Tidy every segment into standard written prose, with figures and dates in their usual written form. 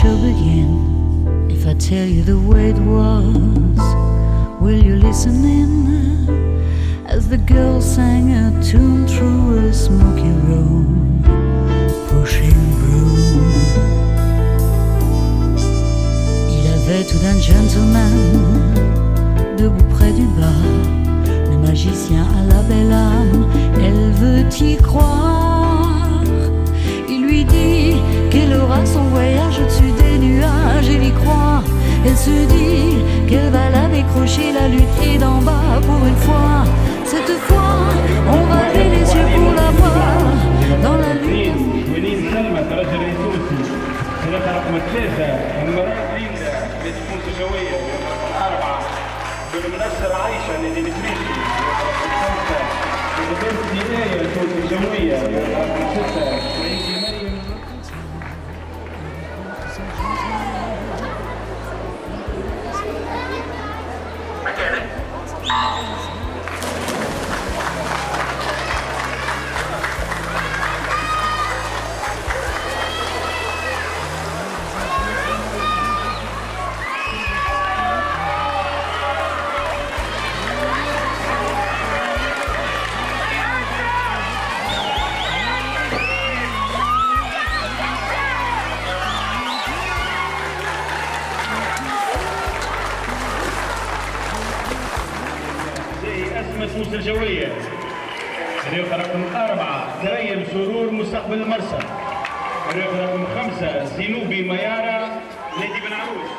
show begin? If I tell you the way it was, will you listen in? As the girl sang a tune through a smoky room, pushing broom. Il avait tout d'un gentleman, debout près du bar, le magicien à la belle âme, elle veut y croire. Il lui dit qu'elle aura son voyage au-dessus des nuages, elle y croit. Elle se dit qu'elle va la décrocher, la lutte est d'en bas pour une fois. Cette fois, on va lever les yeux pour la voir dans la lutte. بالمناسبة عايشة نادي الإفريقي وبنت نهاية الفوز الجوية رقم 6 الفوز الجوية. الرياضة رقم 4 تريم سرور مستقبل المرسى. الرياضة رقم 5 زينوبي ميارة نادي بن عروس.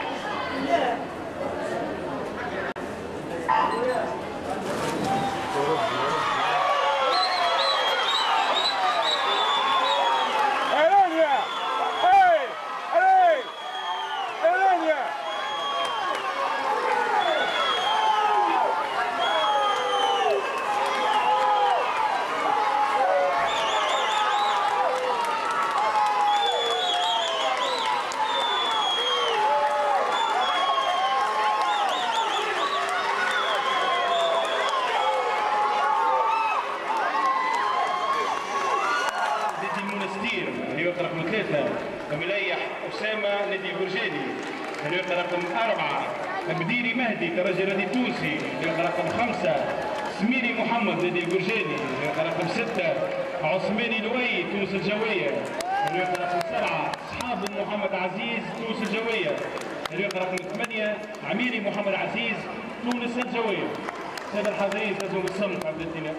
الرياضة رقم 3 مليح أسامة نادي برجاني. الرياضة رقم 4 بديري مهدي كرجل نادي تونسي. الرياضة رقم 5 سميري محمد نادي البرجاني. الرياضة رقم 6 عثماني لؤي تونس الجوية. الرياضة رقم 7 أصحاب محمد عزيز تونس الجوية. الرياضة رقم 8 عميري محمد عزيز تونس الجوية. سادة الحاضرين لازم الصمت عبد الدينار.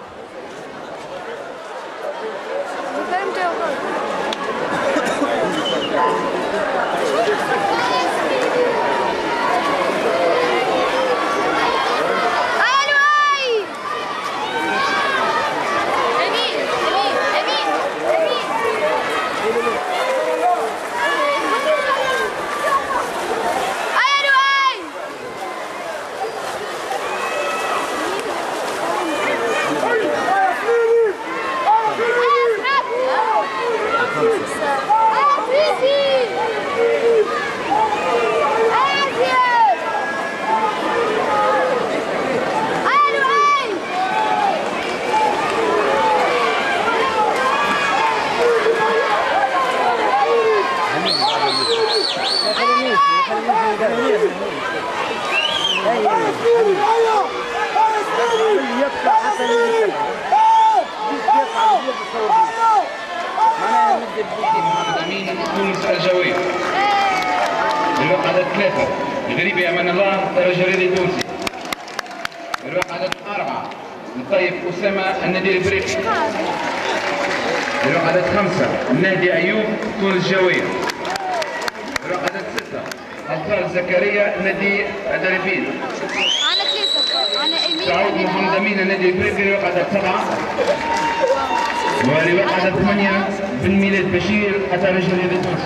تونس الجوية. الواقع عدد 3 الغريبي أمان الله رجل تونسي. الواقع عدد 4 الطيب أسامة النادي الإفريقي. الواقع عدد 5 النادي أيوب تونس الجوية. الواقع عدد 6 أطفال زكريا النادي الدريفين. سعود محمد أمين النادي الإفريقي. الواقع عدد 7 ولواء عدد 8 بن ميلاد بشير حتى رجل نادي تونس.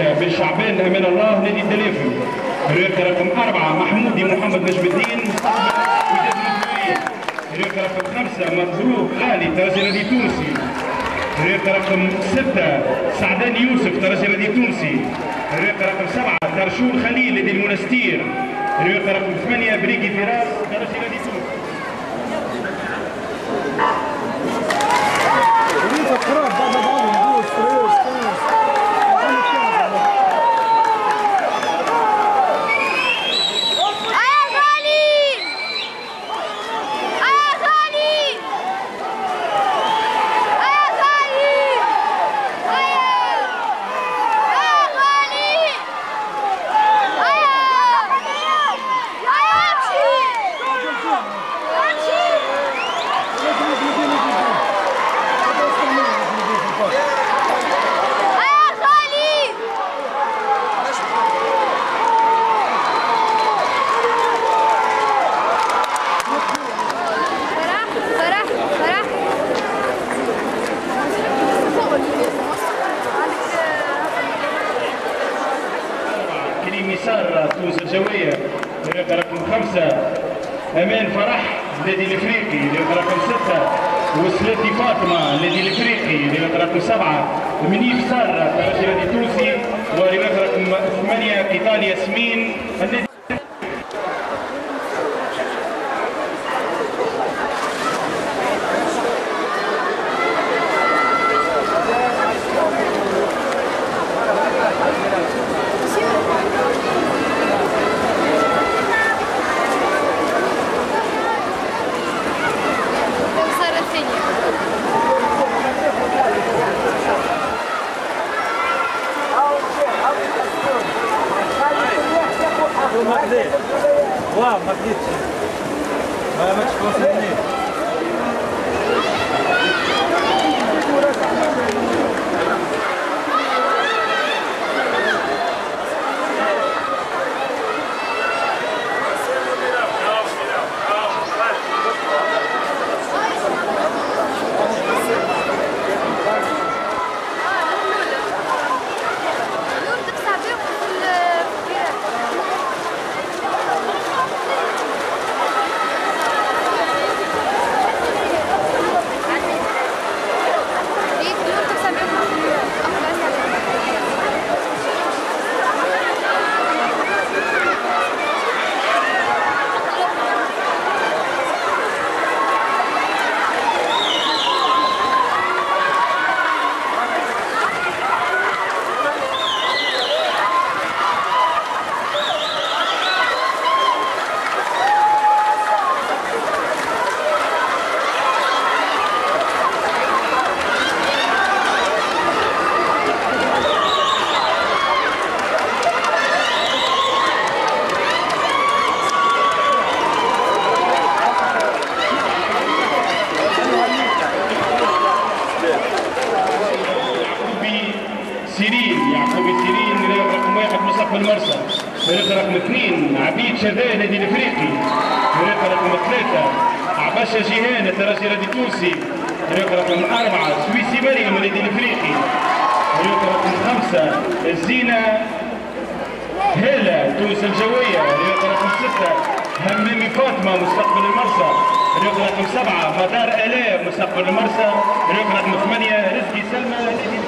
بن شعبان أمان الله نادي الدلافل. الرياضة رقم 4 محمودي محمد نجم الدين الرياضة رقم 5 مبروك غالي ترجي نادي تونسي. الرياضة رقم 6 سعدان يوسف ترجي نادي تونسي. الرياضة رقم 7 ترشون خليل نادي المنستير. الرياضة رقم 8 بريكي فراس ترجي نادي تونس. تونس الجوية الرياضة رقم 5 أمان فرح النادي الإفريقي. الرياضة رقم 6 وسلاتي فاطمة النادي الإفريقي. الرياضة رقم 7 منيف سارة ترجي نادي تونسي. والرياضة رقم 8 قيطان ياسمين النادي واو ما بديتش ما تكونسيرنيش. المرسى. الرياضة رقم 2 عبيد شذا نادي الافريقي. الرياضة رقم 3 عباشة جيهان الترجي نادي تونسي. الرياضة رقم 4 سويسي مريم نادي الافريقي. الرياضة رقم 5 الزينة هالة تونس الجوية. الرياضة رقم 6 همامي فاطمة مستقبل المرسى. الرياضة رقم 7 مدار آلاء مستقبل المرسى. الرياضة رقم 8 رزقي سلمى نادي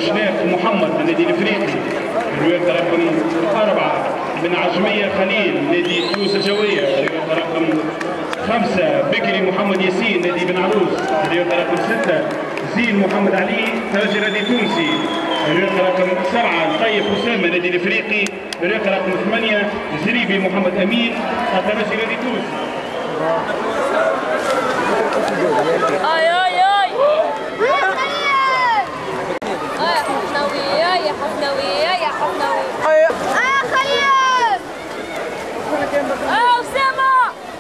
بوشناف محمد النادي الافريقي. الرواية رقم 4 بن عجمية خليل نادي تونس الجوية. الرواية رقم 5 بكري محمد ياسين نادي بن عروس. الرواية رقم 6 زين محمد علي ترجي نادي تونسي. الرواية رقم 7 طيب أسامة نادي الافريقي. الرواية رقم 8 زريبي محمد امين ترجي نادي تونس. اي اي اي يا حفناوي يا حفناوي يا حفناوي خليل أسامة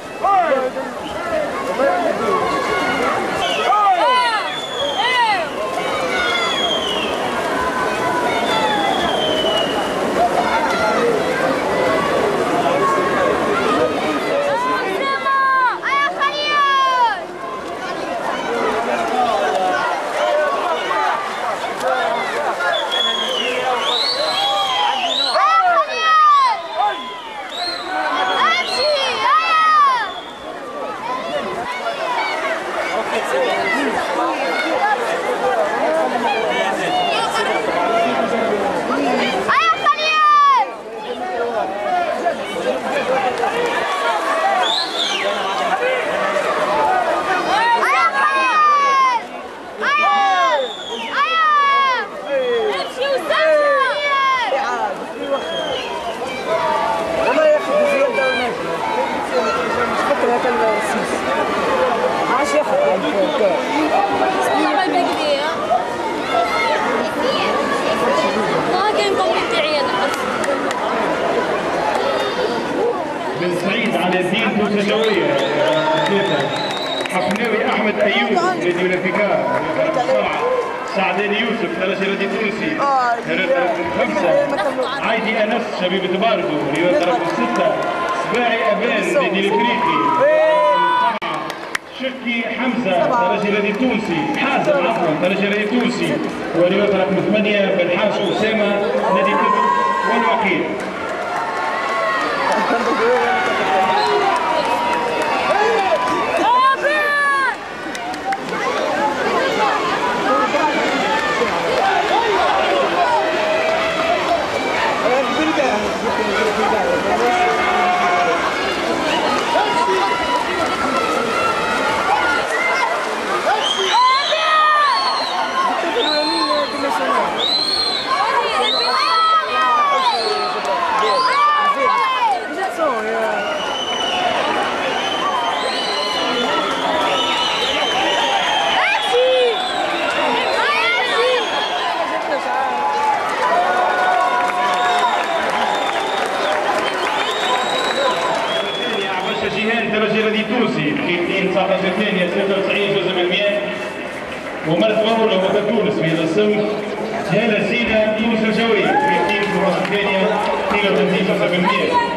بن سعيد على الدين تونس الجوية. حفناوي احمد ايوب نادي اولمبيكا. سعداني يوسف ثلاثي نادي تونسي. رقم 5 عايدي انس شبيبة باردو. رواية رقم 6 سباعي ابان نادي الافريقي. شكي حمزه ثلاثي نادي تونسي. حازم عفوا ثلاثي نادي تونسي. ورواية رقم 8 بالحاج اسامه نادي تونس والوكيل. درجة نادي تونسي في 19 ثانية 93 جزء من المياه. ومرتبة أولى وفد تونس في هذا الصنف. هالة سينا تونس الجوية في 19 ثانية 32 جزء من المياه.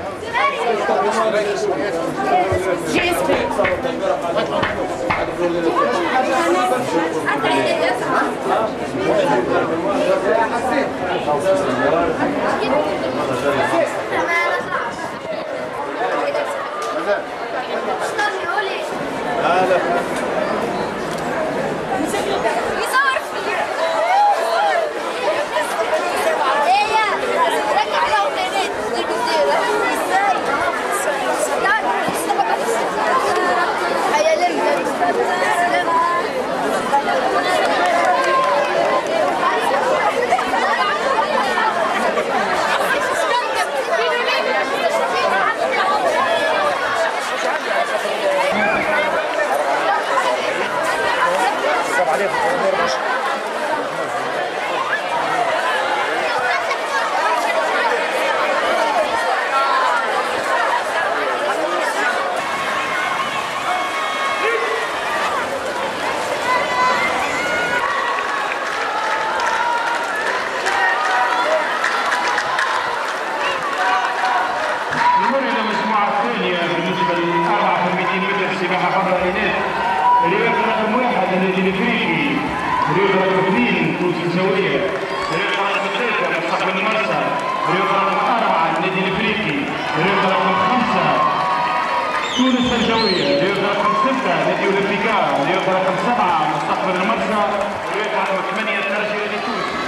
الرياض رقم 1 النادي الافريقي. الرياض رقم 2 تونس الجوية. الرياض رقم 3 مستقبل المرسى. الرياض رقم 4 النادي الافريقي. الرياض رقم 5 تونس الجوية. الرياض رقم 6 نادي اولمبيكا. الرياض رقم 7 مستقبل المرسى. الرياض رقم 8 ترجي نادي تونس.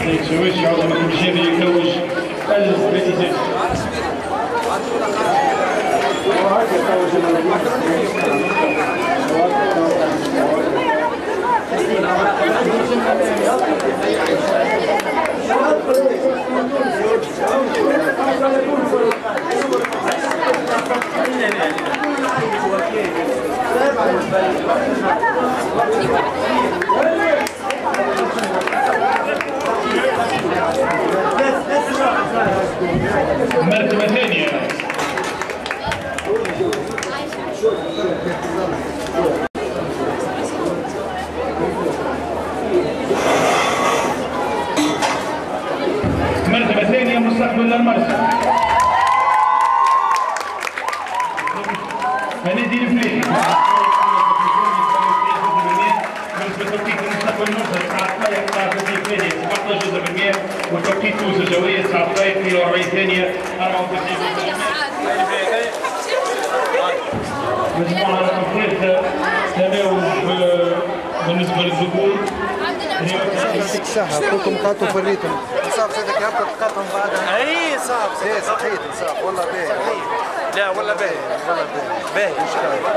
سيد شويش عضو مكتب الشامي يتوج الفائزات. مرتبة ثانية مستقبل المرسى فنادي الفليحي بالتوقيت المستقبل المرسى 19 والتوقيت توزن جوية 19 42 ثانية 94 مجموعة رقم ثالثة تناوب بالنسبة للذكور يعطيك الصحة كلكم قاتوا فريتم صاف سيدك هبطت تقاطعوا بعدها اي صاف صحيت صاف والله باهي لا والله باهي والله باهي ان شاء الله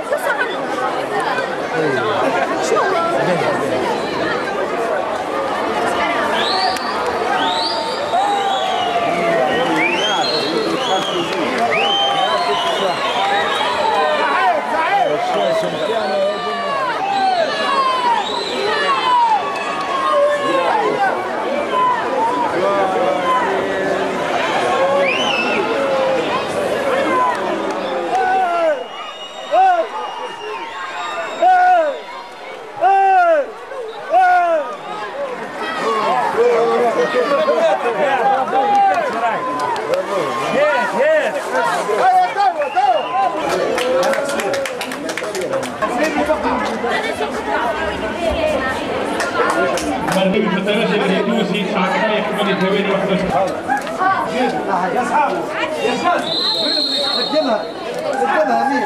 مرتبة الترجي الهندوسي 19 ثواني 61 يا اصحاب يا شباب قدمها مين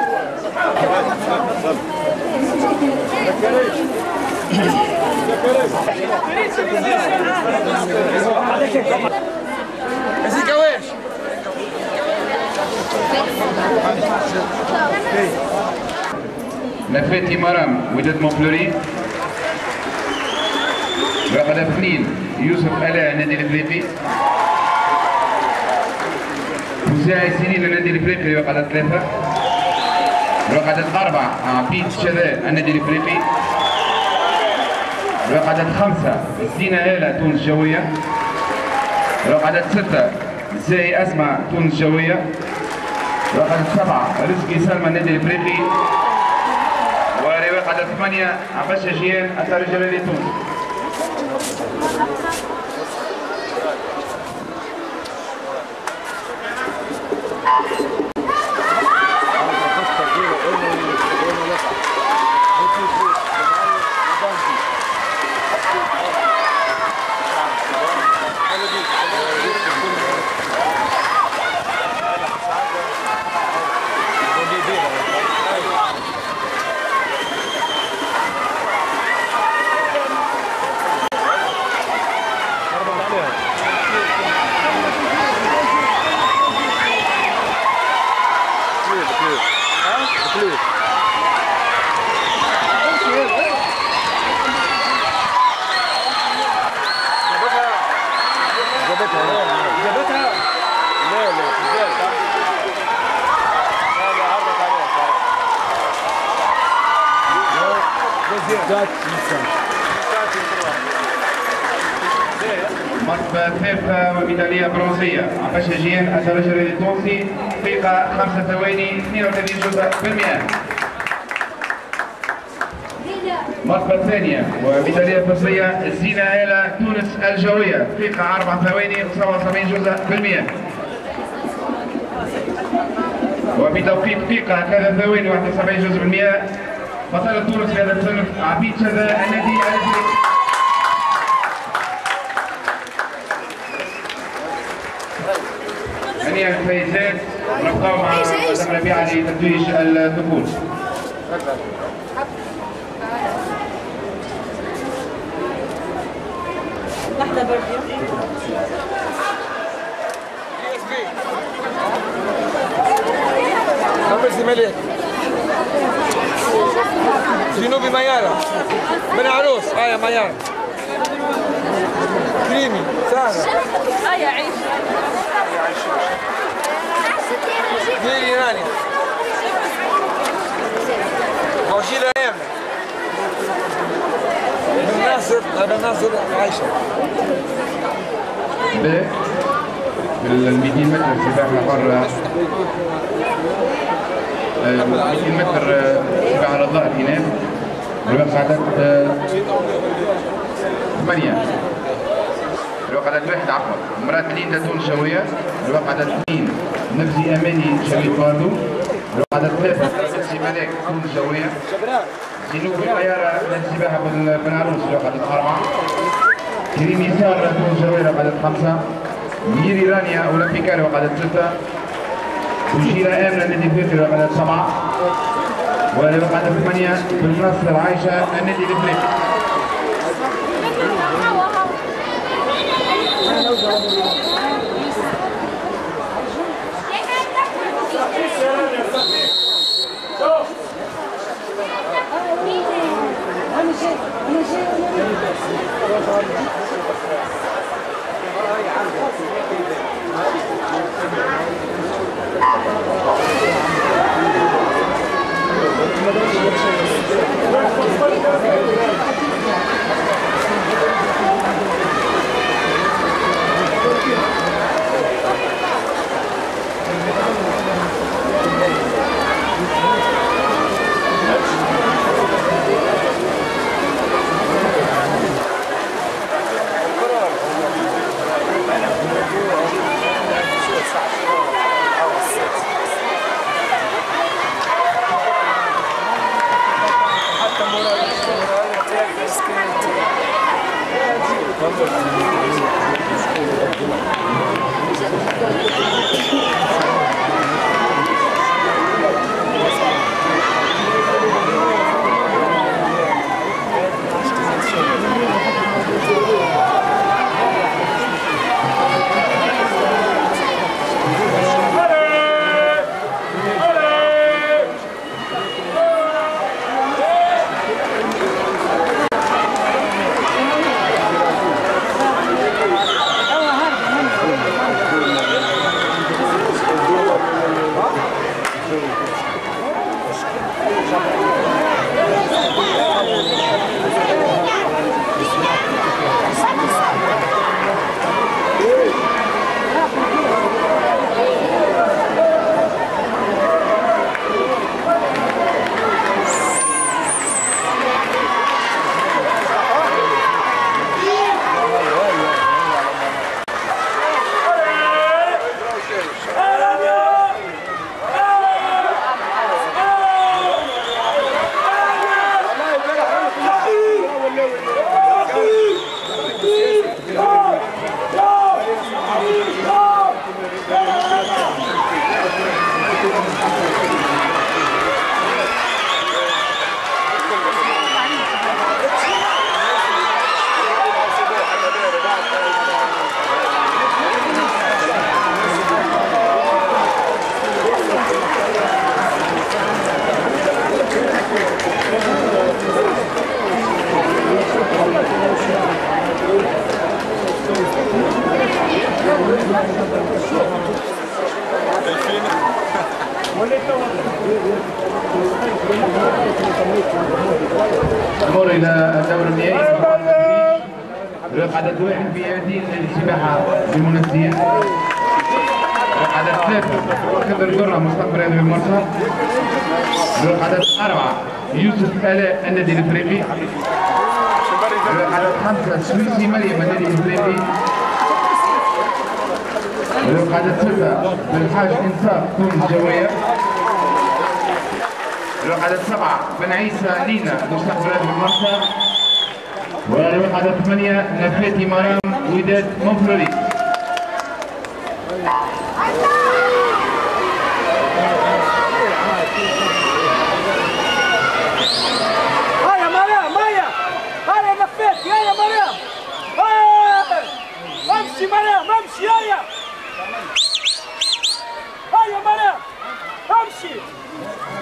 زيكاويش نفاتي مرام وداد مونفلوري رقم 2 يوسف آلاء نادي الافريقي وزاعي سنين النادي الافريقي رقم 3 رقم 4 عبيد شذا النادي الافريقي رقم 5 زينة آلاء تونس جوية رقم 6 زاي أسمع تونس جوية رقم 7 رزقي سلمى النادي الافريقي ورقم 8 عباشة جيان الترجي الرياضي تونس. مرتبة ثالثة وميدالية برونزية عباشة جيان الترجي الرياضي التونسي دقيقة 5 ثواني 32 جزء بالمئة. مرتبة ثانية وميدالية فضية زينة آلاء تونس الجوية دقيقة 4 ثواني 77 جزء بالمئة. وبتوقيت دقيقة 3 ثواني 71 جزء بالمئة بطلة تونس في هذا الصنف عبيد شذا النادي الافريقي. هنيئا الفائزات ونبقاو مع مدام ربيعة لتتويج الدخول. واحدة بردية ملك جنوبي ميارة بن عروس هاي ميارة كريمي سهلة هيا عيش دي ايراني وجيلة يمن بن ناصر عايشة بال 200 متر سباحة حرة 200 متر سباحة على الظهر هناك الوقت عدد 8 الوقت عدد 1 عفوا مرات ليندا تون شوية الوقت عدد 2 نفسي أماني شوية باردو الوقت عدد 3 نفسي ملاك تون شوية جنوب الطيارة للسباحة بن عروس الوقت عدد 4 كريم يسار تون شوية الوقت عدد 5 ميري رانيا أولمبيكا الوقت عدد 6 وشيرة آمنة النادي الفريقي الوقت عدد 7 والوقت عدد 8 بالنصر عايشة النادي الافريقي. نمر الى الدور النهائي عدد 1 في هذه السباحه بالمنافسين عدد 3 خضر جره مستقبل هذه المرسى عدد 4 يوسف آلاء النادي الافريقي عدد 5 سويسي مريم النادي الافريقي عدد 6 بالحاج انصاف تونس جويه عدد 7 بن عيسى لينا مستقبل هذه المرسى عدد 8 نفاتي مرام وداد منفلوري. هيا مريم هيا هيا نفاتي هيا مريم امشي مريم امشي هيا هيا مريم امشي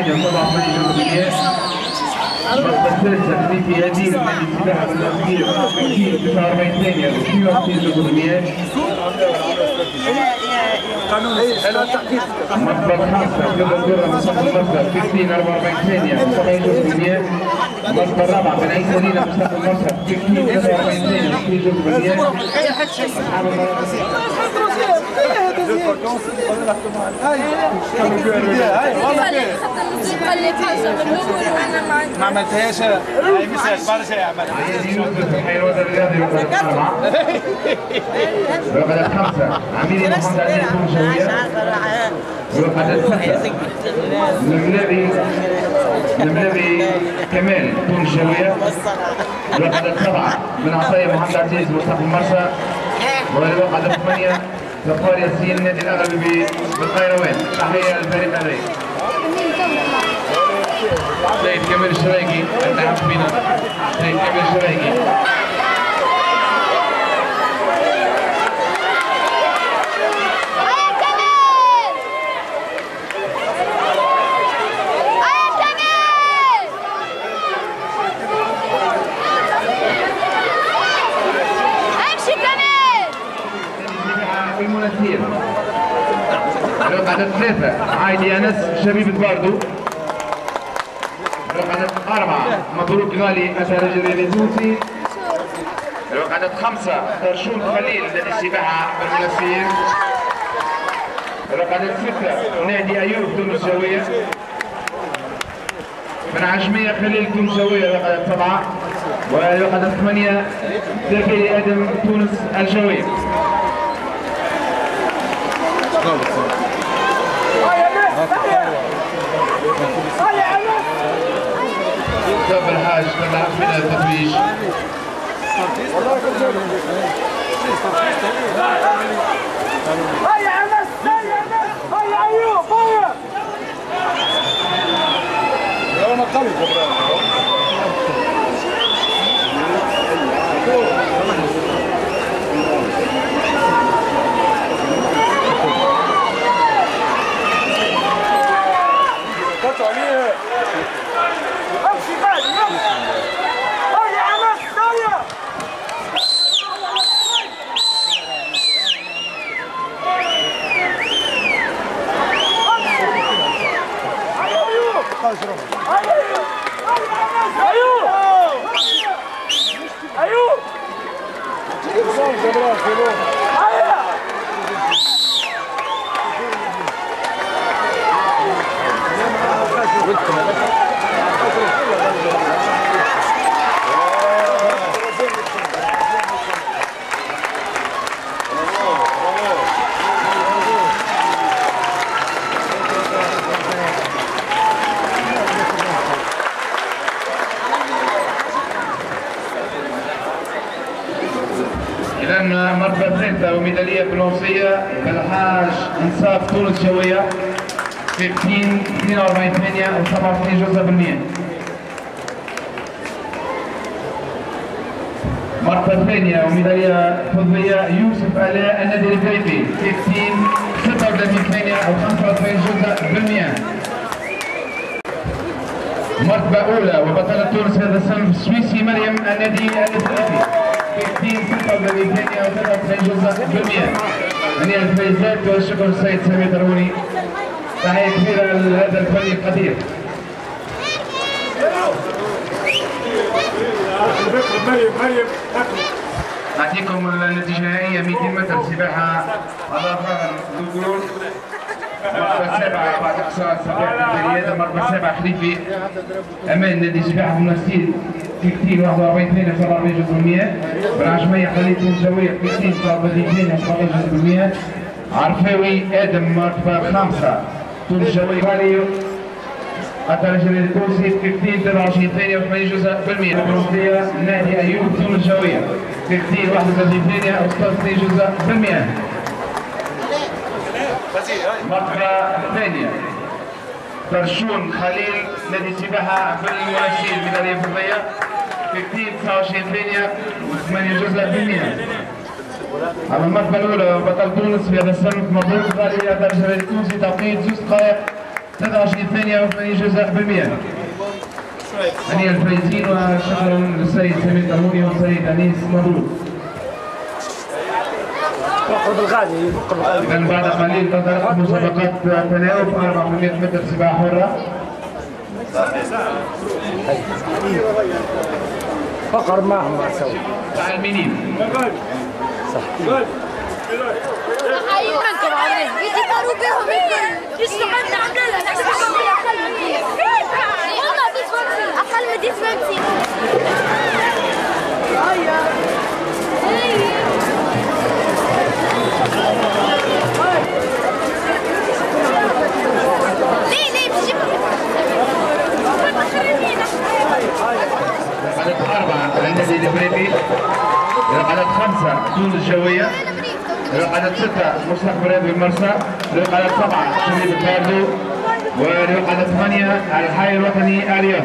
8 و87 جزء بالمئة. المرتبة الثالثة خليفي هدير نادي السباحة بالأخير 49 ثانية و62 جزء بالمئة. المرتبة الخامسة يلا الدورة مصطفى المرسى 15 44 ثانية و70 جزء بالمئة. المرتبة الرابعة بن عيسى لينا مصطفى المرسى 15 43 ثانية و2 جزء بالمئة. أصحاب ما عملتهاش هاي مساج برشا يعمل الحيوان الرياضي رقم 5 عميد محمد علي التونسوية. رقم 6 الملاوي كمال التونسوية. رقم 7 بن عطية محمد عزيز مصطفى المرسى. ورقم 8 ظفار ياسين نادي الأغلبي بالقيروان. تحية للفريق هذا. سيد كمال الشرايقي اللاعب فينا سيد كمال الشرايقي. المنسير رقم 3 عايدي أنس شبيبة باردو. رقم 4 مبروك غالي أثر الرياضي التونسي. رقم 5 ترشون خليل نادي السباحة بالمنسير. رقم 6 نادي أيوب تونسوية. من عجمية خليل تونسوية رقم 7. ورقم 8 زكريا آدم تونس الجوية. طب الحاج طلع فينا التتويج. هيا انس هيا انس هيا ايوب هيا يا انا قوي مرتبة ثالثة وميدالية برونزية بالحاج انصاف تونس جوية 42 ثانية و87 جزء بالمئة. مرتبة ثانية وميدالية فضية يوسف آلاء النادي الإفريقي 36 ثانية و95 جزء بالمئة. مرتبة أولى وبطلة تونس هذا الصنف السويسي مريم النادي الإفريقي 36 ثانية و93 جزء بالمئة. هنيئا الفائزات والشكر للسيد سمير دروني. تحية كبيرة لهذا الفني القدير. نعطيكم النتيجة النهائية 200 متر سباحة على ظهر الدكتور. مرتبة 7 بعد إقصاء سباحة الجريدة. مرتبة 7 خليفي أمان نادي سباحة منسير 41 ثانية 47 جزء بالمئة. بالعجمية خليل تونسوية 39 ثانية 17 جزء بالمئة. عرفاوي آدم مرتبة 5 تونسوي غالي الترجي التونسي 23 ثانية و8 جزء بالمئة. البرونزية نادي أيوب تونسوية 31 ثانية و36 جزء بالمئة. مرتبة ثانية ترشون خليل نادي السباحة بالمنسير ميدالية فضية 29 ثانية و8 جزء بالمئة. أما المرتبة الأولى بطل تونس في هذا الصنف مبروك غالي الترجي التونسي توقيت 2 دقائق 23 ثانية و80 جزء بالمئة. هنيئا الفائزين وشكرا للسيد سمير تموني والسيد أنيس مبروك. إذا بعد قليل تنطلق مسابقات تناوب 400 متر سباحة حرة. فقر معهم سوا. تعلمينين. صح. يتقاروا بهم يستحقنا عندنا أقل من 50. عدد 4 النادي الإفريقي، عدد 5 تونس الجوية، عدد 6 مستقبل بالمرسى، عدد 7 شريف الباردو، وعدد 8 الحي الوطني اليوف.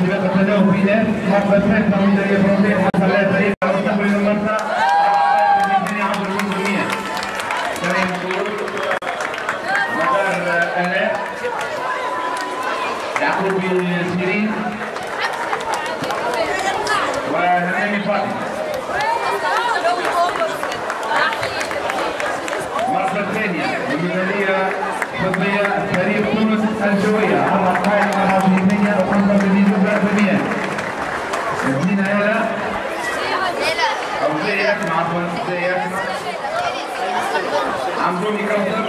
سباق التناوب في ناس حرب الفات الميدانية الفرنسية حصل على فريق مستقبل المنطقة يعقوب سيرين ونعيم فاطمة. المرة الثانية الميدالية فضية فريق تونس الجوية على قائمة 24 و35%. ياسمين هالة أو زيات عفوا زيات عمروني كوثر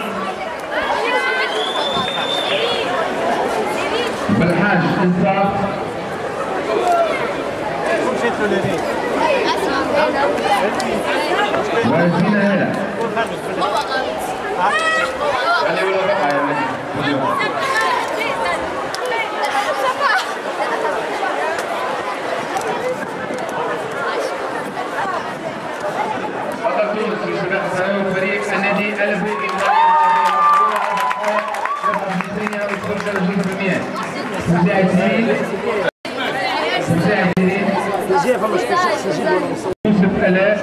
بالحاج انصاف وياسمين هالة علي ولا بقى يا مجد بطل تونس في سباق التناوب فريق النادي البيضاوي مساعد سعيد يوسف آلاء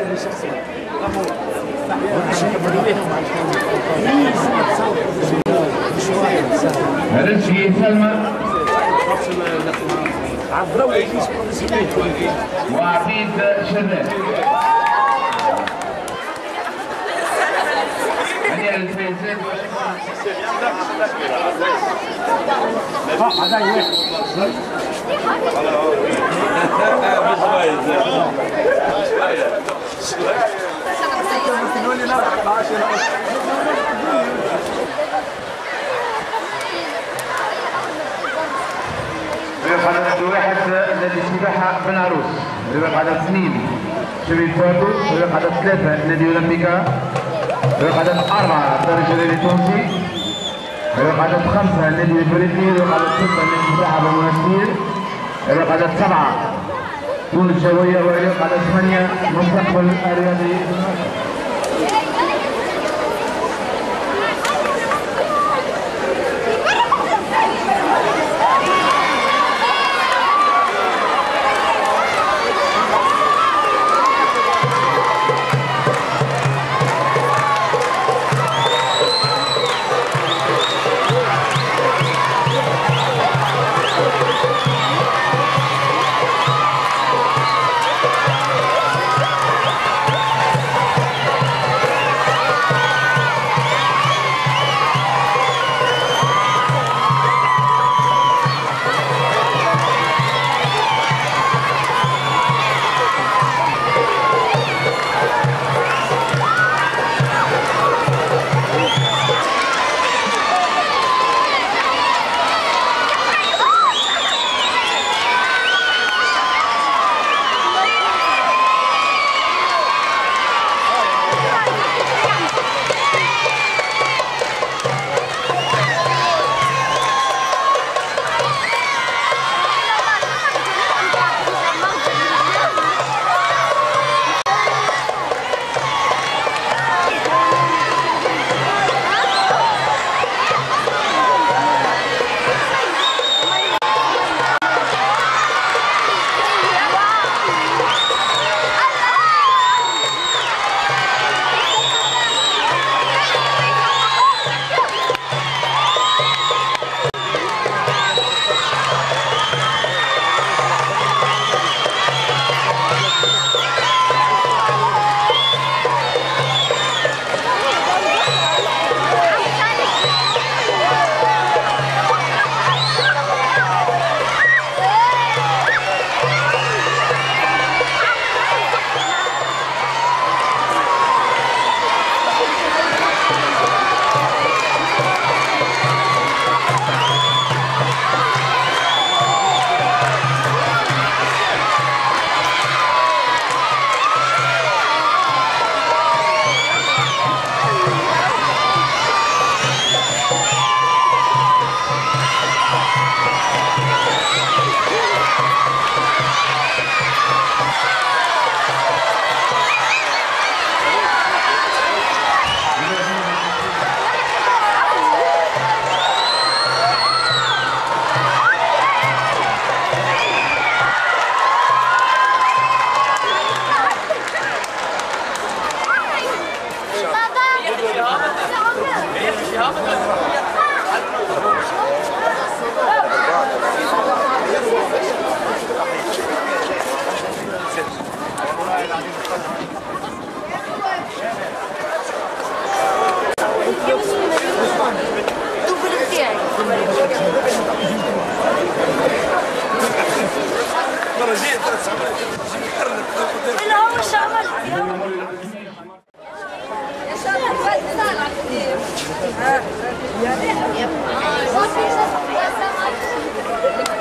رزقي سلمى وعبيد شذاب. هذه الفائزات ربيع عدد واحد نادي السباحة بن عروس، ربيع عدد اثنين شبيب فاتو، ربيع عدد ثلاثة نادي أولمبيكا، ربيع عدد أربعة الدار الجزائري التونسي، ربيع عدد خمسة النادي الإفريقي، ربيع عدد ستة نادي السباحة بالمنستير، ربيع عدد سبعة تونس الجوية، وربيع عدد ثمانية مستقبل الرياضي.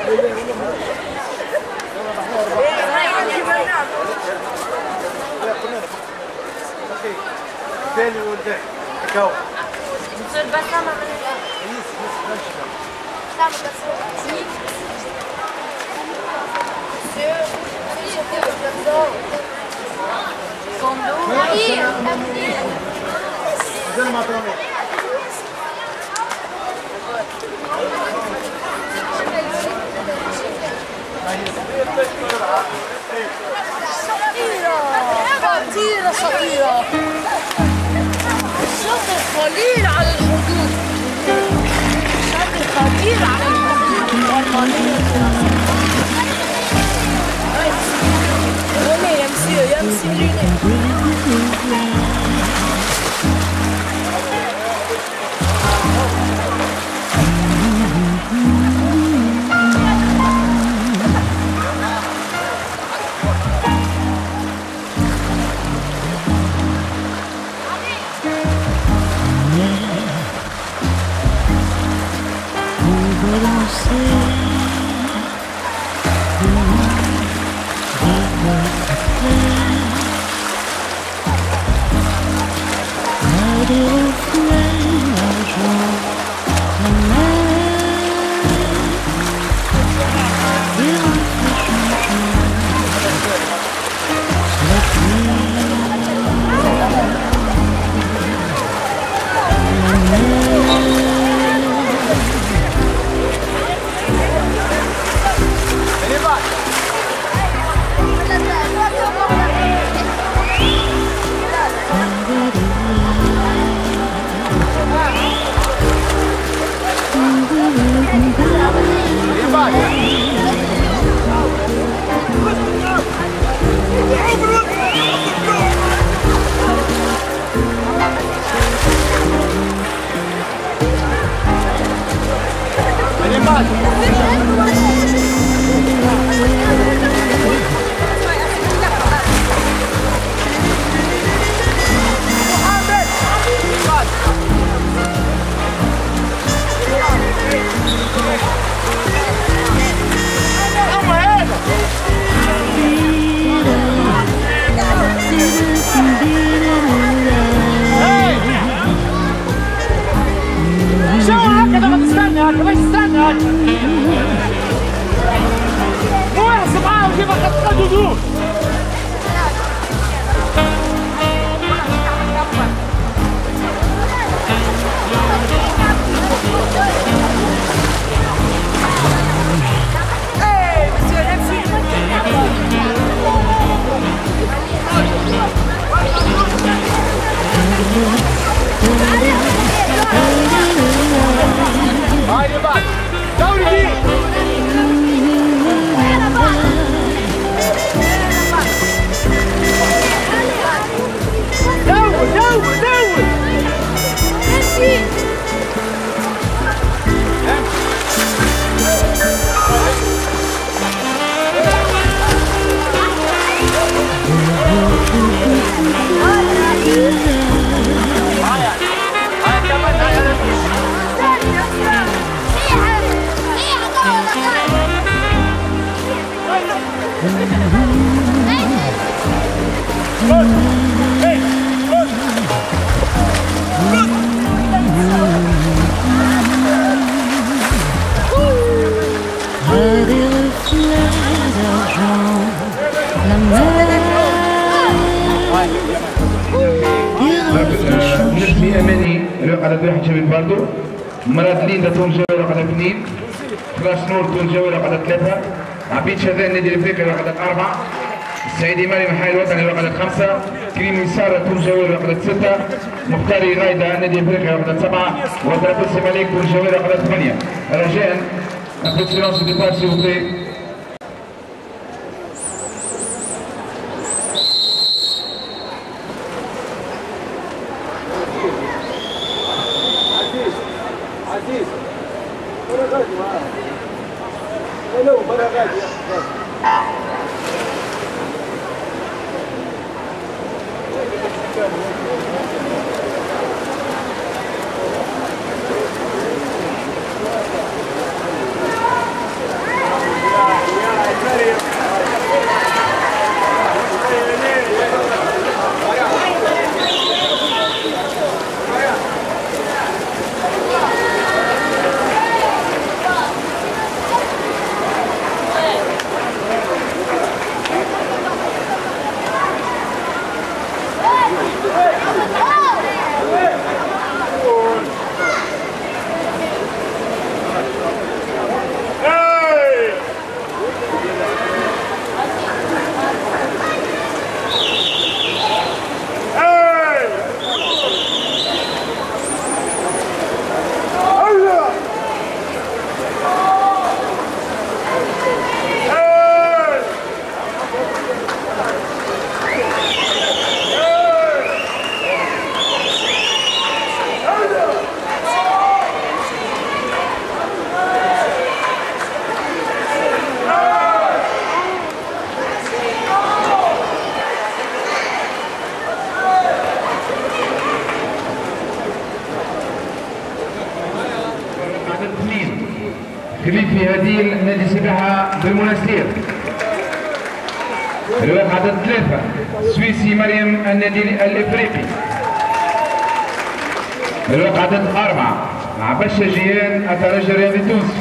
بالي ولدك كاو خطيرة خطيرة شاطر خليل على الحدود شاطر خطير على الحدود يا مسيو يا مسيو نجمي اماني على واحد شباب باردو مراد ليندا تون جوله على 2 فراس نور تون جوله على 3 عبيد شذان النادي الافريقي على 4 سعيدي مالي محايل الوطني على 5 كريم يسار تون جوله على 6 مختاري غايده النادي الافريقي على 7 وطرابلسي مالك تون جوله على 8 رجاء un peu de silence au départ s'il vous plaît. خليل نادي سباحة بالمنستير. الوقت عدد 3 سويسي مريم النادي الافريقي. الوقت عدد 4 عبشة جيان الترجي الرياضي التونسي.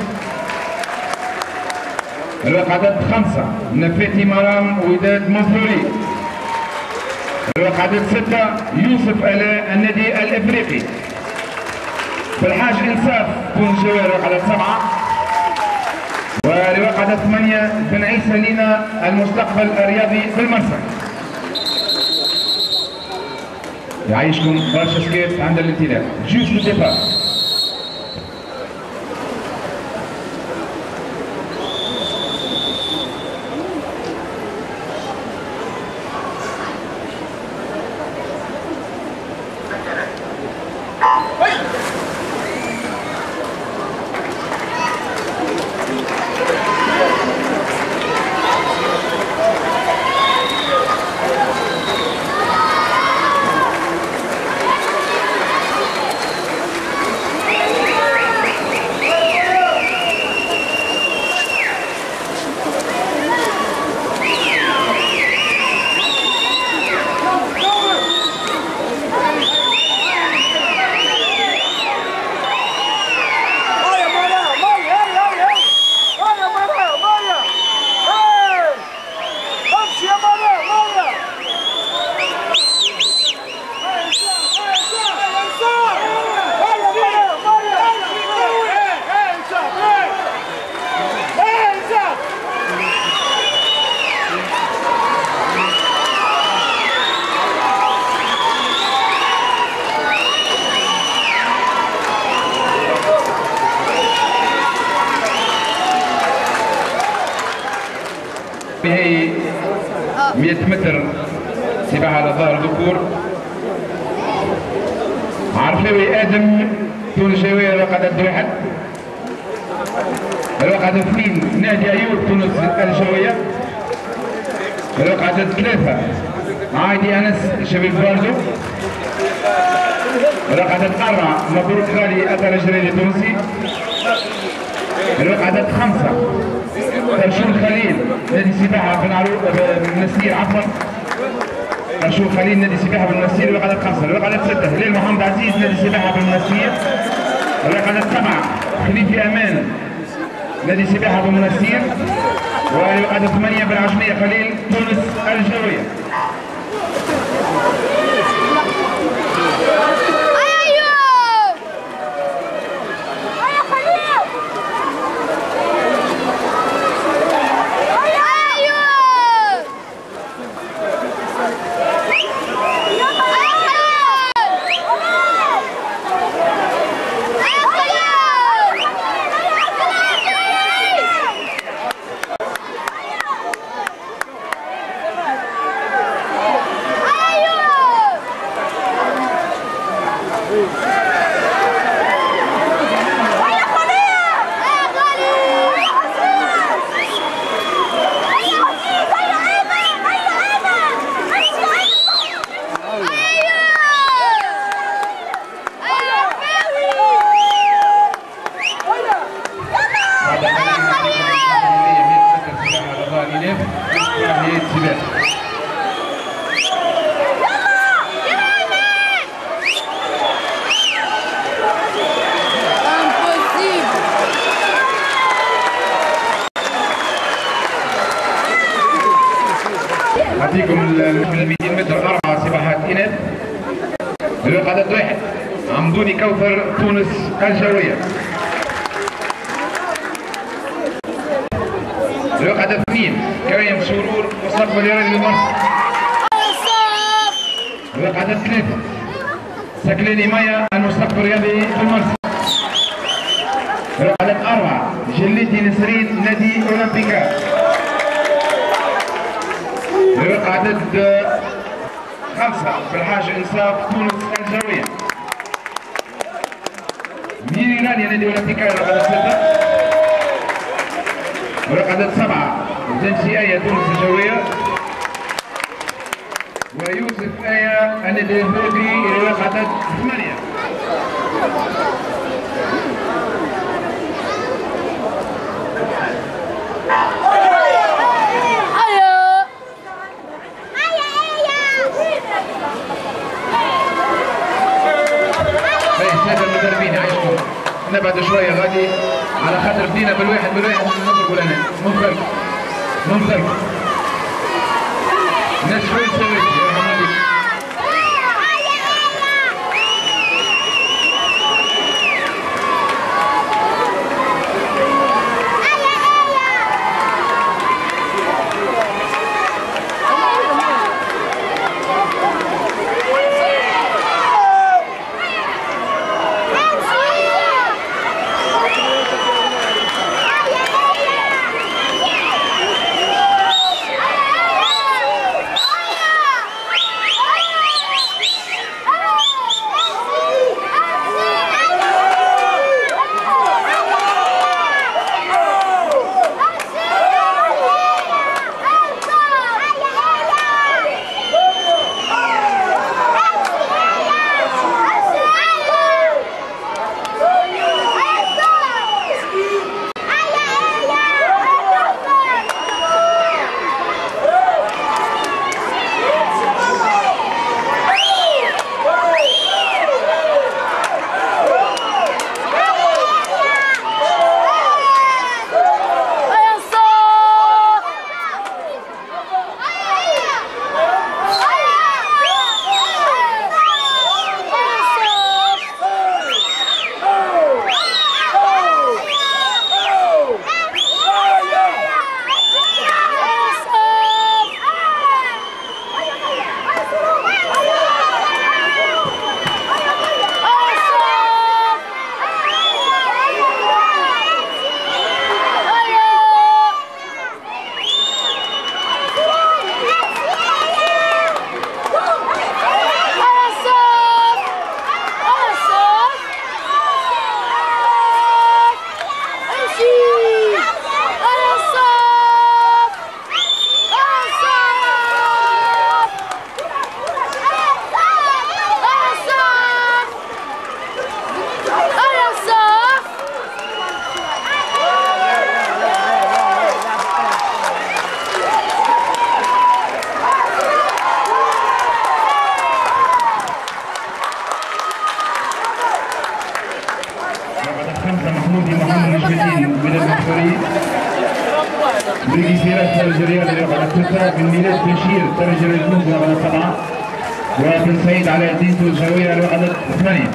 الوقت عدد 5 نفاتي مرام وداد مفرولي. الوقت عدد 6 يوسف آلاء النادي الافريقي. في الحاج انصاف تونس جوار الوقت عدد 7. ولواء عدد 8 بن عيسى لينا المستقبل الرياضي بالمرسى. يعيشكم برشا سكيت عند الانطلاق. جوست الدفاع. هي 100 متر سباحة على ظهر ذكور. عرفاوي آدم تونس جوية الوقت عدد 1. الوقت عدد 2 نادي أيوب تونس الجوية. الوقت عدد 3 عايدي أنس شبيب باردو. الوقت عدد 4 مبروك غالي الترجي الرياضي التونسي. الوقت عدد 5 رشول خليل نادي سباحة بالمنستير عفوا. رشول خليل نادي سباحة بالمنستير. الوقت عدد 5. الوقت عدد 6 هلال محمد عزيز نادي سباحة بالمنستير. الوقت عدد 7 خليفي أمان نادي سباحة بالمنستير. والوقت عدد 8 بالعجمية خليل تونس الجوية. أعطيكم من 200 متر 4 سباحات إناث. الوقت عدد 1 عمدوني كوثر تونس الجوية. الوقت عدد 2 كريم سرور مستقبل الرياضي بالمرسى. الوقت عدد 3 سكليني مايا المستقبل الرياضي بالمرسى. الوقت عدد 4 جليتي نسرين نادي أولمبيكا. الوقت عدد 5 بالحاج انصاف تونس الجوية. ميري رانيا نادي أولمبيكا الوقت عدد 6. الوقت عدد 7 جنسي آية تونس الجوية. ويوسف آية النادي الافريقي الوقت عدد 8. منصف نشوي سويتي يرحم عليك. بالجزيرة الجزائرية على 6 بن ميلاد بشير ترجر الجنوب على 7 وبن سعيد على الدين الجوية على عدد 8.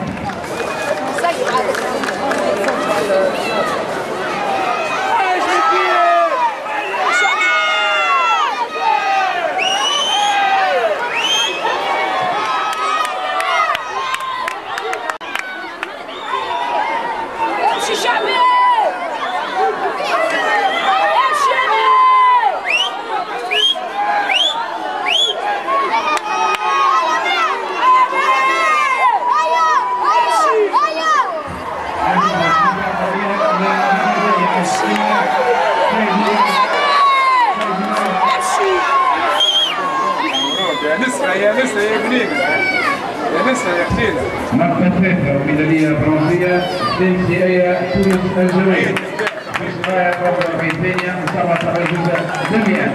مرة ثالثة وميدالية برونزية للجزائرية تونس الجوية في صغار 44 ثانية مسابقة الجزء بالمئة.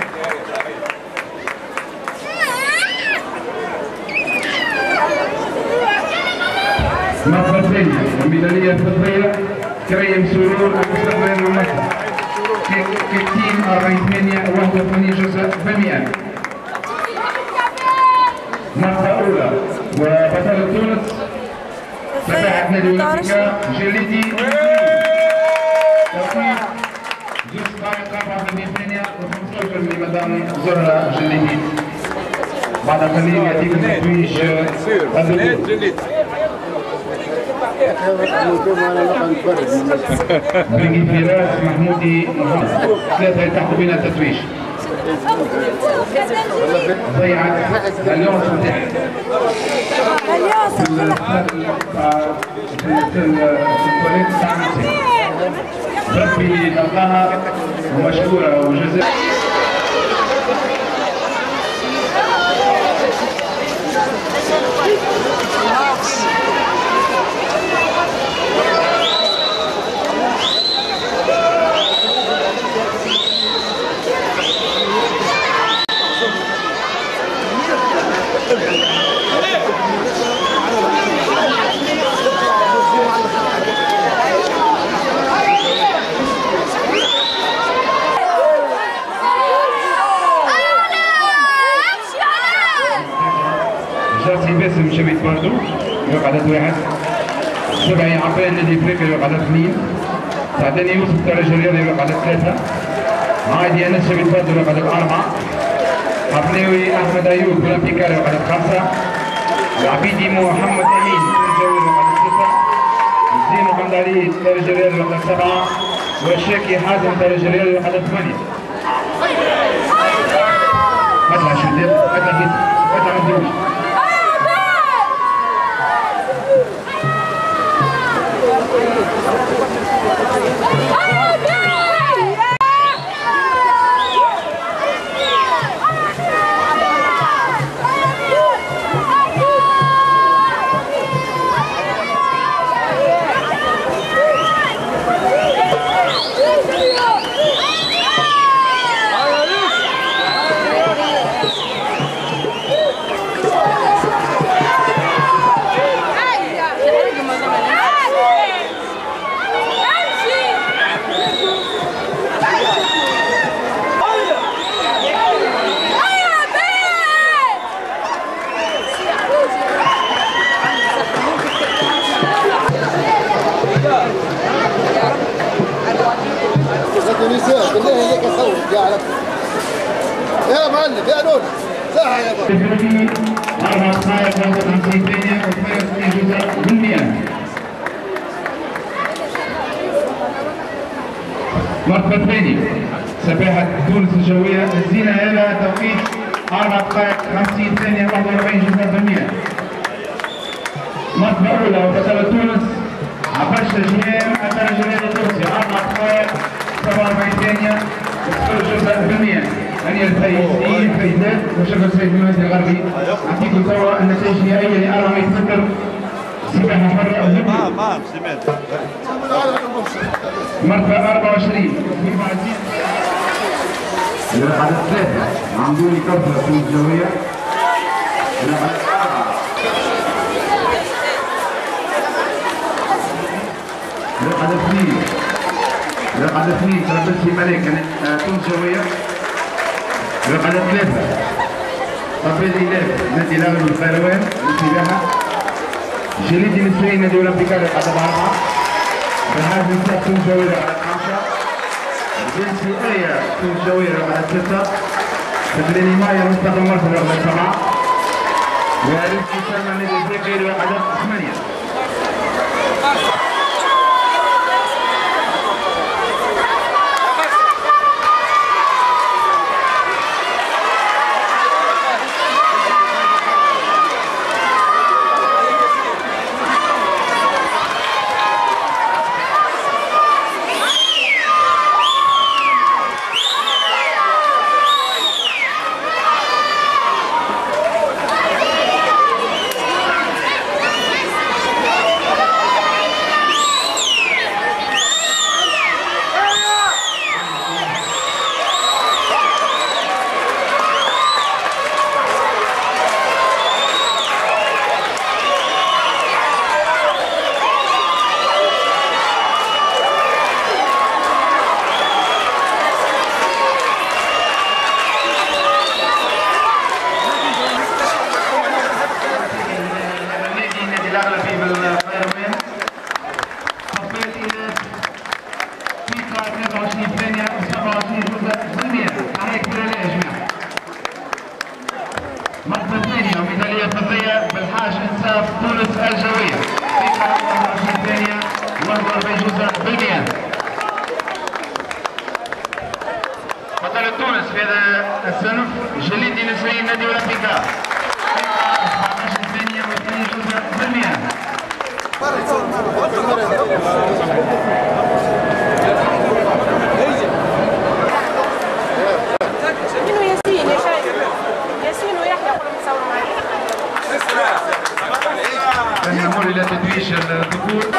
مرة ثانية وميدالية فضية كريم سرور المستقبل الممثل كتيم 40 ثانية 81 جزء بالمئة. مرة أولى وبطل تونس تبعت نادي أولمبيكا جليتي توقيت 2 دقائق 84 ثانية و15 ملي زهرة جليتي. بعد قليل يأتيكم تتويج الدخول. بريكي فراس محمودي محمد 3 يلتحقوا بين التتويج. ضيعت اليوم فتح في التواليت تاع نفسي. ربي نلقاها ومشكورة وجزاء. سيدي باسم شبيت باردو يوقع عدد واحد. سبعي عبان نادي افريقيا يوقع عدد اثنين. سعداني يوسف الدرجة الرياضي يوقع عدد ثلاثة. عادي انس شبيت باردو يوقع عدد أربعة. حفناوي احمد ايوب اولمبيكار يوقع عدد خمسة. العبيدي محمد امين الجوي يوقع عدد ستة. زين محمد علي الدرجة الرياضي يوقع عدد سبعة. والشاكي حازم الدرجة الرياضي يوقع عدد ثمانية. اطلع شديد اطلع مدروش. يا معلم يا نور ساعة يا بابا 4 دقائق 55 ثانية و28 جزء بالمئة. المرتبة الثانية سباحة تونس الجوية الزينة لها توقيت 4 دقائق 50 ثانية 41 جزء بالمئة. المرتبة الأولى وبطلة تونس عباس جيام الدرجة الرياضية التونسية 4 دقائق 47 ثانية و0 جزء بالمئة. هنيئا الفائزين فائزات وشكر السيد المهندس الغربي. اعطيكم توا النتائج النهائيه ل 400 متر سباحه حره مرتبه 24 عدد 3 عمدوني كفر تونس الجويه. عدد 2 تربسي ملك تونس الجويه. عدد 3 تفريد إيلاف نادي لاغل القيروان للسباحة. جليدي النسوي نادي أولمبيكار عدد 4. بنهاز نساء تونس جويرة عدد 5. جنسي آية تونس جويرة عدد 6. تبليني مايا مصطفى مرسل عدد 7. ورزقي سلمى نادي افريقيا عدد 8. نمر الى تدويش الذكور.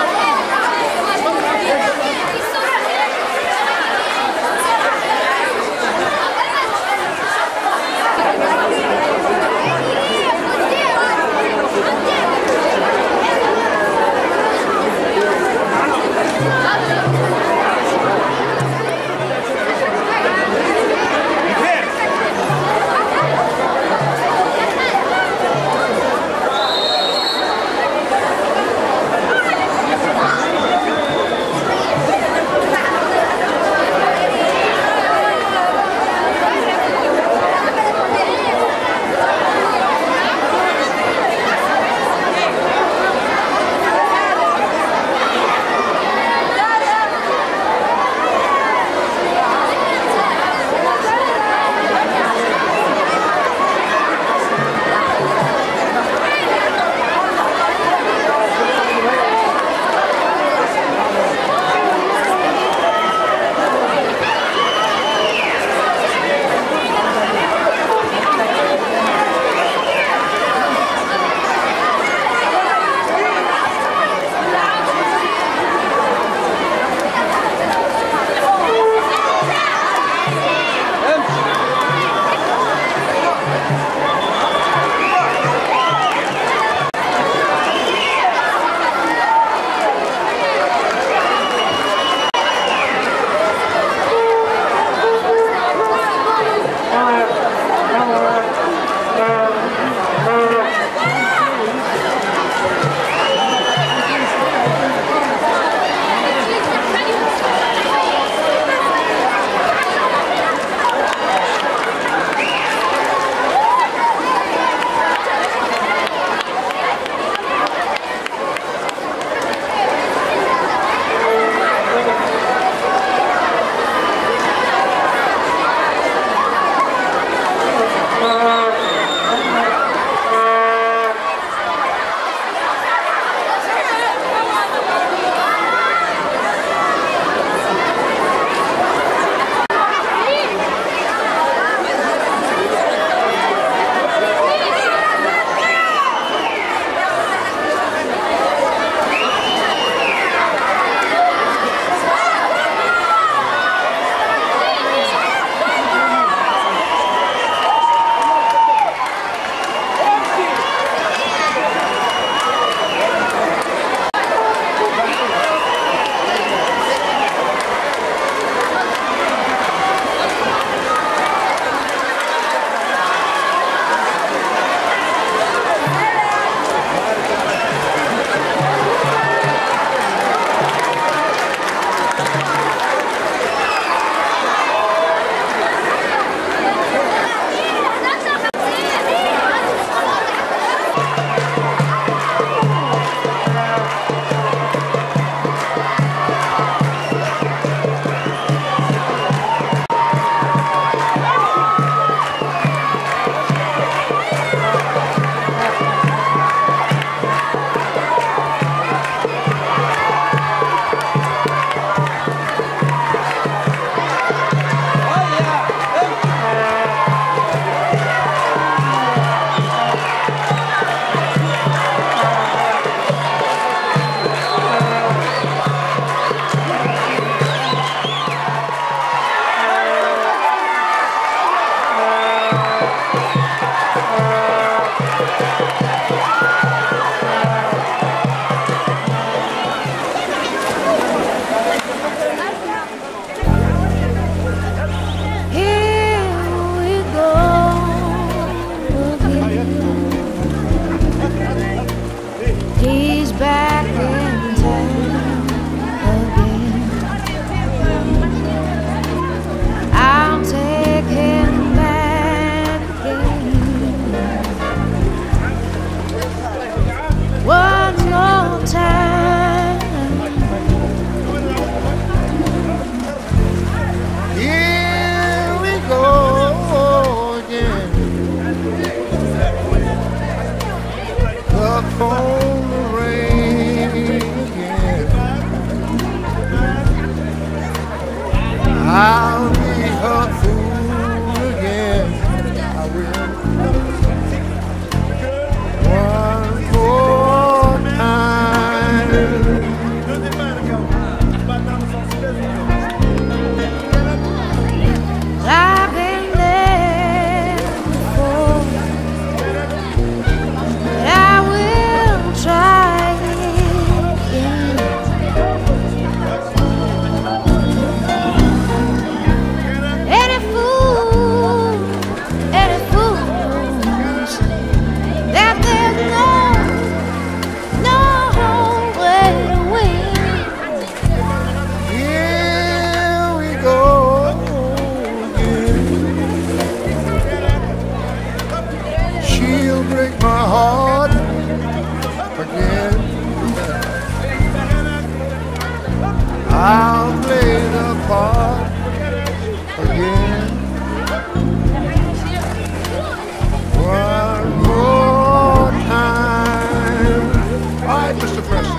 One more time. All right, Mr. President.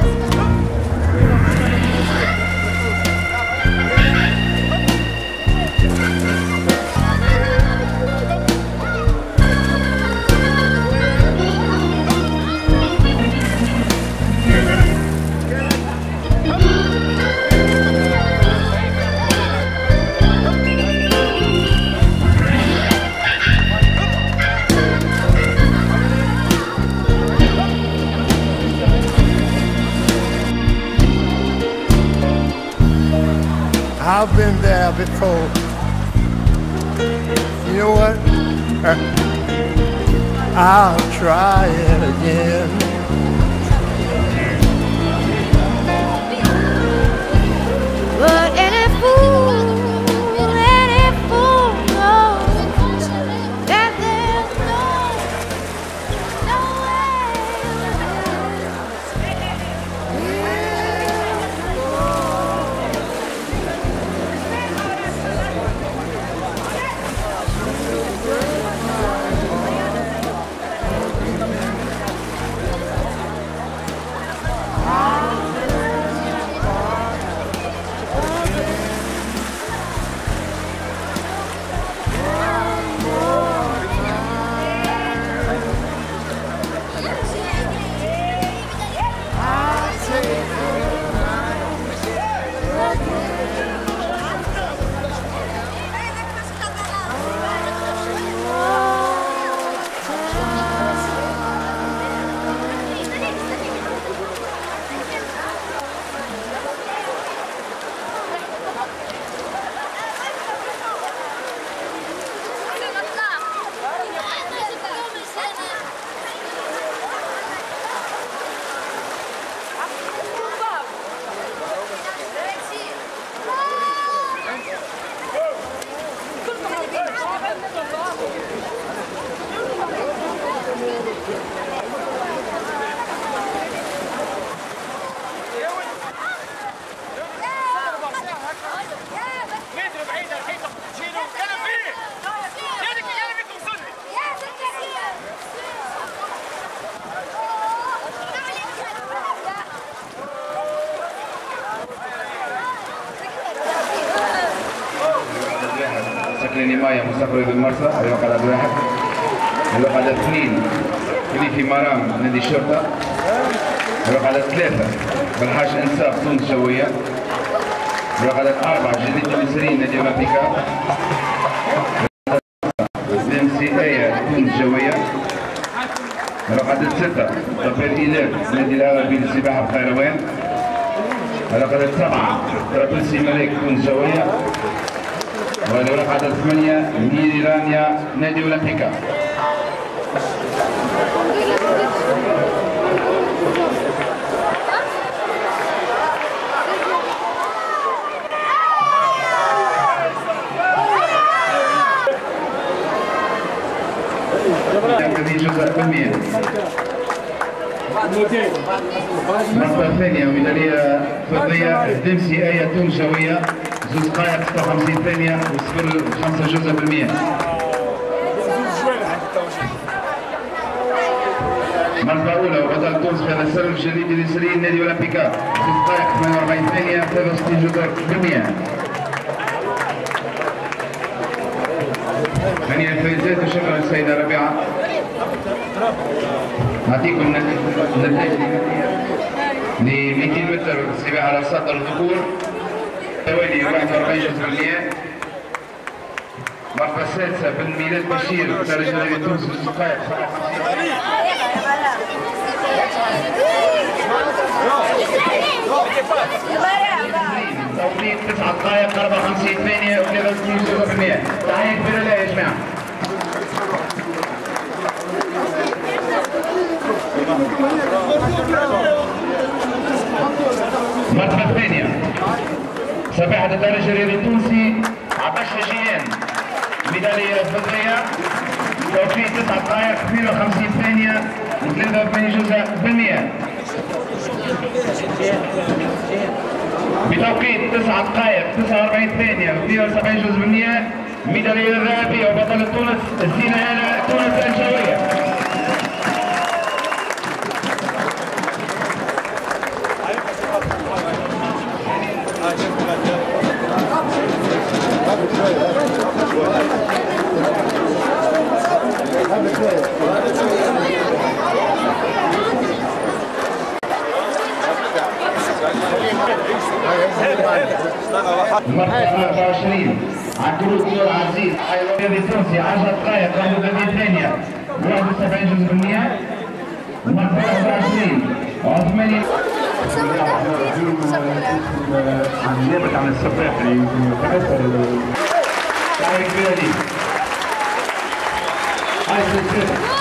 I've been there before. You know what? I'll try it again. But any fool knows that there's no way. سكن نماية مستقبل بالمرسى الوقت عدد 1 الوقت عدد 2 اللي في مرام نادي الشرطة الوقت عدد 3 بالحاج انساف تونس جوية الوقت عدد 4 جديد اليسرين نادي اولمبيكا الامسيئية تونس جوية الوقت عدد 6 طفيل إيلاف نادي العربي للسباحة بخيروان الوقت عدد 7 طرابلسي ملاك تونس جوية والورق عدد 8 نيري رانيا نادي اولمبيكا. جزء بالمئة. مرة ثانية وميدالية فضية الدمسي آية تونسوية 2 دقائق 56 ثانية و0.5 جزء بالمئة. مرة أولى وبطل تونس في هذا السلم الجديد اليسري نادي أولمبيكا 2 دقائق 48 ثانية 63 جزء بالمئة. هنيئا الفائزات وشكرا للسيدة ربيعة. نعطيكم نتائج ل 200 متر سباحة على سطر الذكور حوالي 41 جزء بالمئة. المرتبة السادسة بن ميلاد بشير خارج نادي تونس 2 دقائق 57 توقيت 9 دقائق 54 ثانية و63 جزء بالمئة. تحية كبيرة لها يا جماعة. المرتبة الثانية سباحة الدرجة الرياضي التونسي عباس جيان ميدالية فضية توقيت 9 دقائق 52 ثانية و83 جزء بالمئة. بتوقيت 9 دقائق 49 ثانية و72 جزء بالمئة ميدالية الذهبية وبطلة تونس الزينة هالة تونس الجوية. المركز 24 عبد الدور عزيز حيواني تونسي 10 دقائق قبل البداية الثانية 71 جزء بالمئة. المركز 24 عثماني عن عن السفاح اللي يتأثر تعالي كبيرة دي هاي سلسلة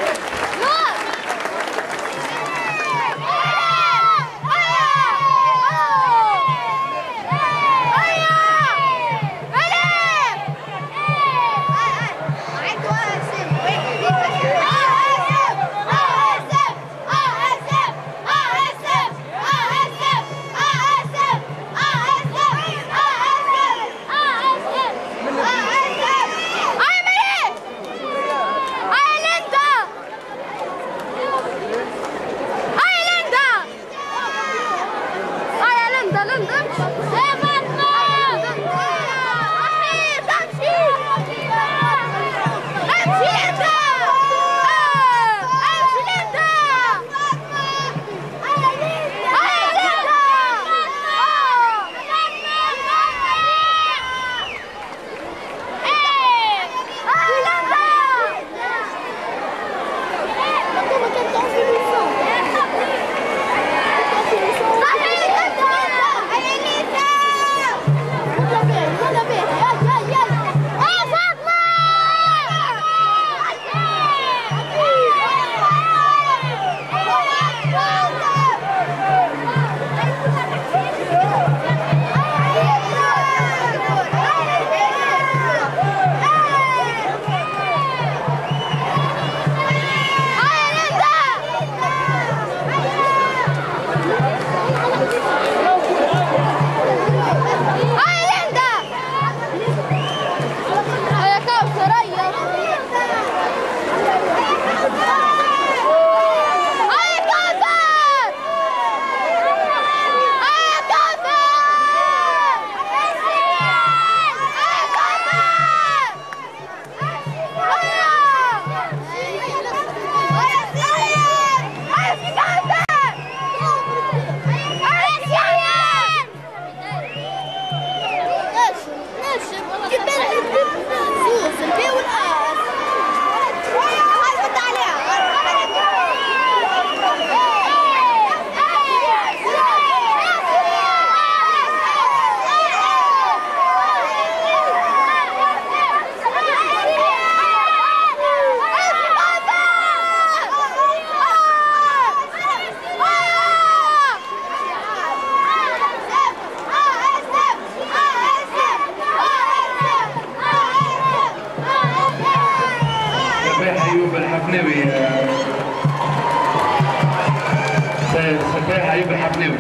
السفاح أيوب الحفناوي.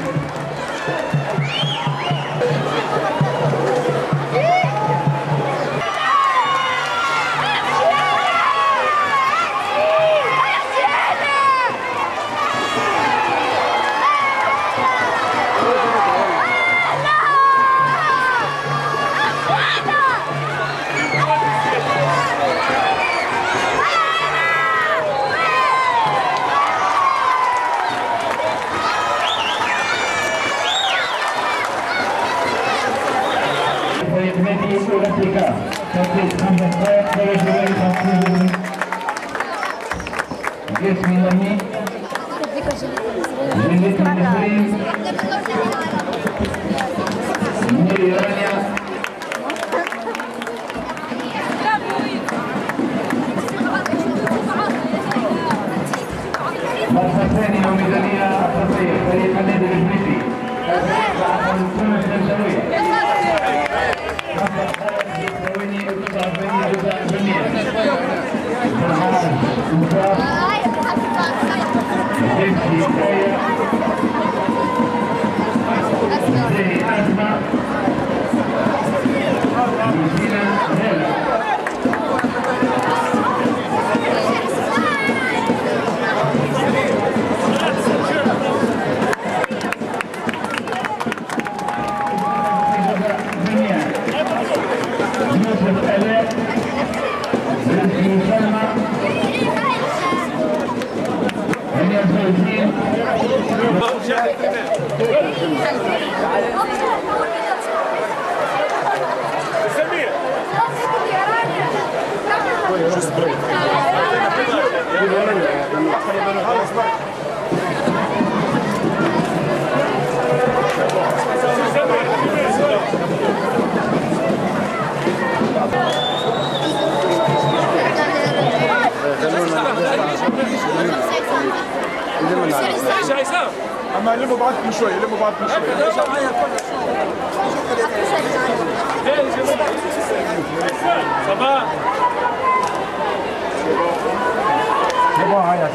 تنفيذ 5 دقائق خرج جوالي تنفيذ جسم اليمين جلد المصري منير إيرانيا مرة ثانية وميدانية أساسية فريق النادي الإفريقي عن تونس الجنوبية زي أزمة اما لموا بعضكم شوي لموا بعضكم شوي صباح صباح يا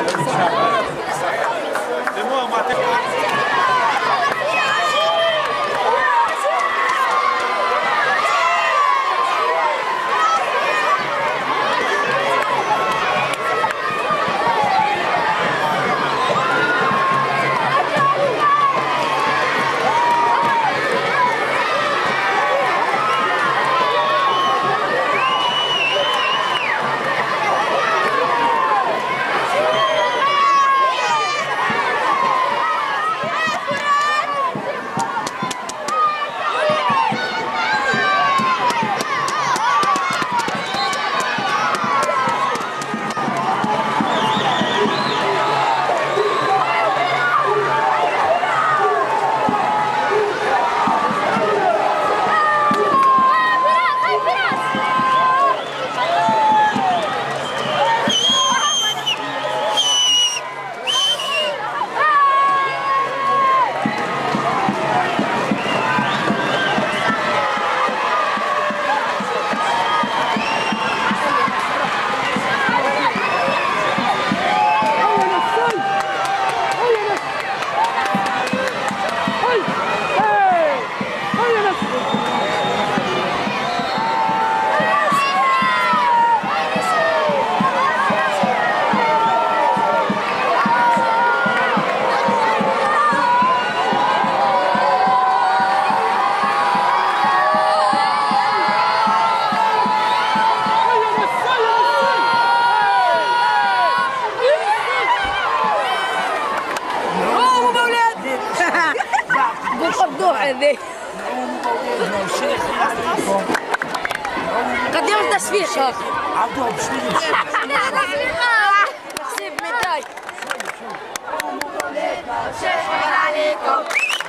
قديم التصفيق عبدو بشوي نحسب ميداي عليكم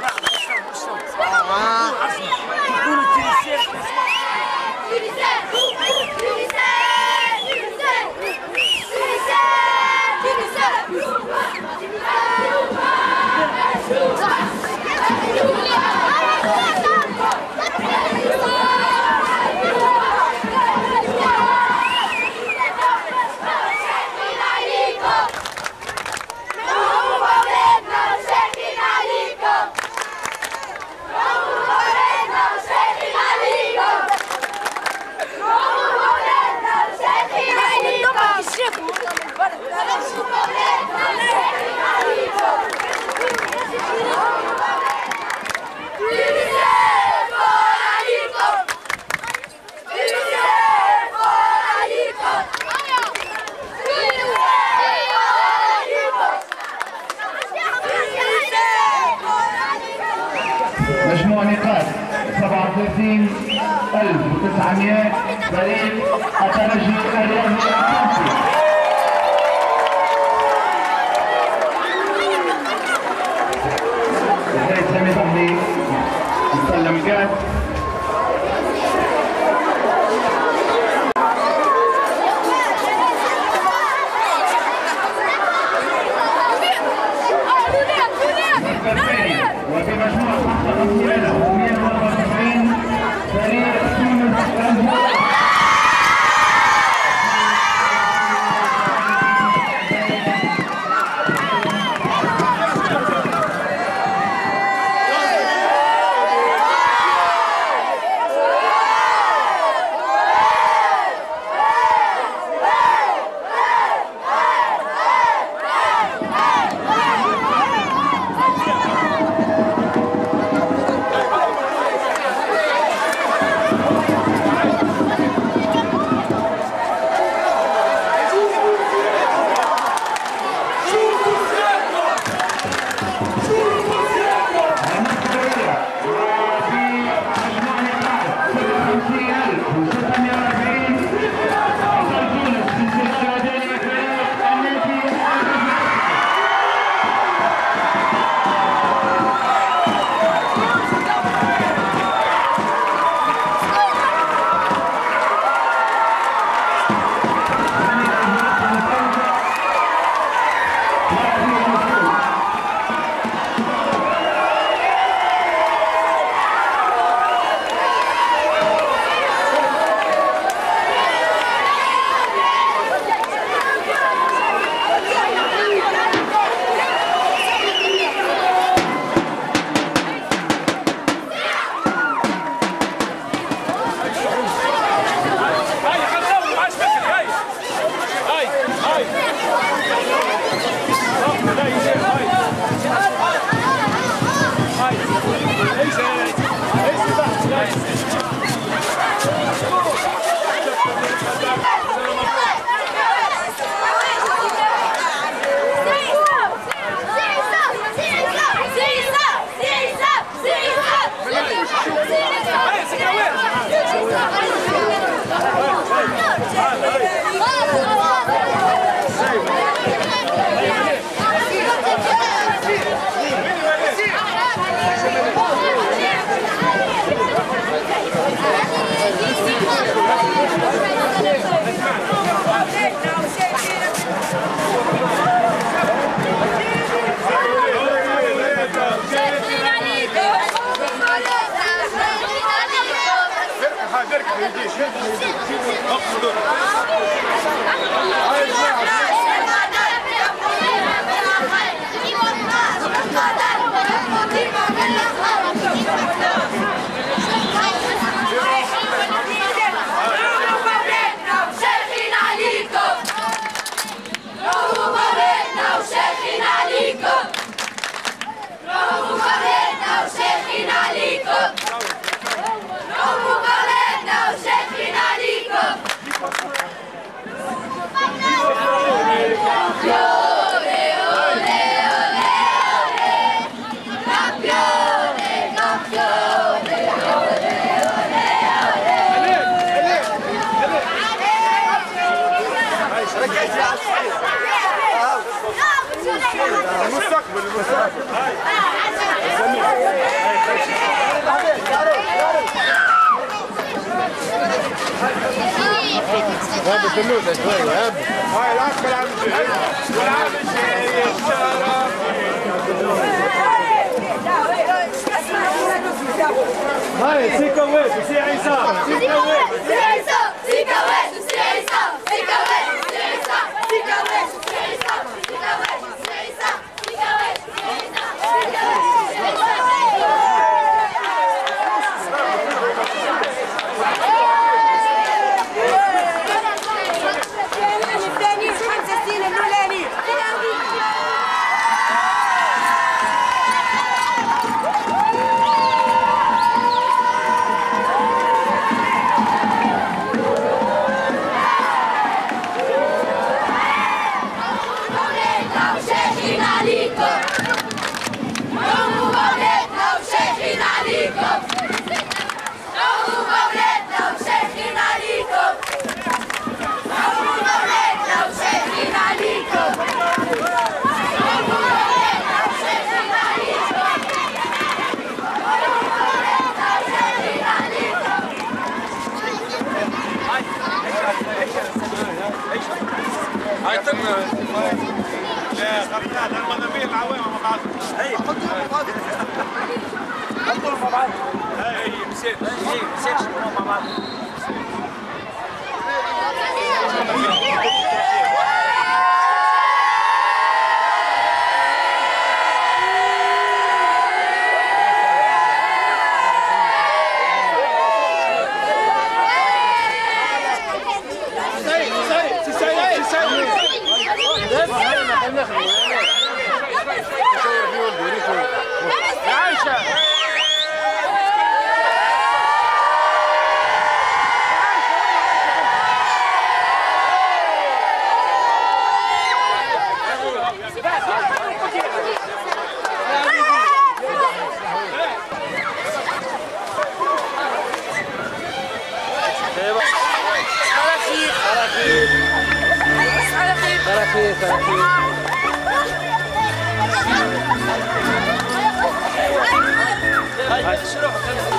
مجموع نقاط 37900 فريق الترجي الرياضي التونسي. السيد سامي ضمني يسلم الكاس. وبمجموع 5174 فريق تونس هابط اللوزة شوي هابط. هاي العب العب والعب هاي سيكا ويس وسي عيسى سيكا ويس وسي عيسى سيكا ويس وسي عيسى سيكا ويس وسي عيسى سيكا ويس وسي عيسى سيكا ويس وسي عيسى سيكا ويس وسي عيسى سيكا لا غرقات المنابيع العوامة مع بعض. هي حطوا مع بعض. هي مسيت مع بعض. هاي شروح